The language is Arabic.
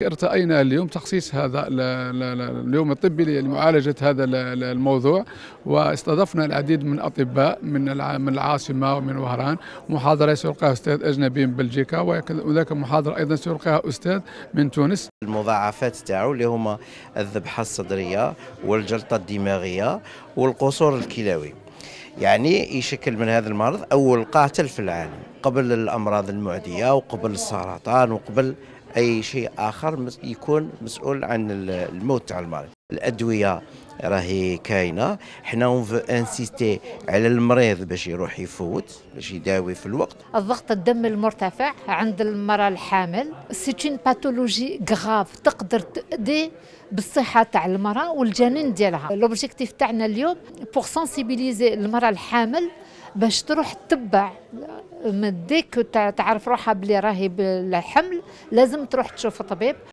ارتأينا اليوم تخصيص هذا اليوم الطبي لمعالجة هذا الموضوع، واستضفنا العديد من الأطباء من العاصمة ومن وهران. محاضرة سيلقاها أستاذ أجنبي من بلجيكا، وذاك محاضرة أيضا سيلقاها أستاذ من تونس. المضاعفات تاعو اللي هما الذبحة الصدرية والجلطة الدماغية والقصور الكلوي، يعني يشكل من هذا المرض أول قاتل في العالم قبل الأمراض المعدية وقبل السرطان وقبل أي شيء آخر يكون مسؤول عن الموت تاع المريض. الأدوية راهي كاينة، حنا اون فو انسيستي على المريض باش يروح يفوت باش يداوي في الوقت. الضغط الدم المرتفع عند المرأة الحامل سيت اون باثولوجي غراف تقدر تأذي بالصحة تاع المرأة والجنين ديالها. لوبجيكتيف تاعنا اليوم بور سانسيبيليزي المرأة الحامل باش تروح تتبع ديك تعرف روحها بلي راهي بالحمل لازم تروح تشوف طبيب.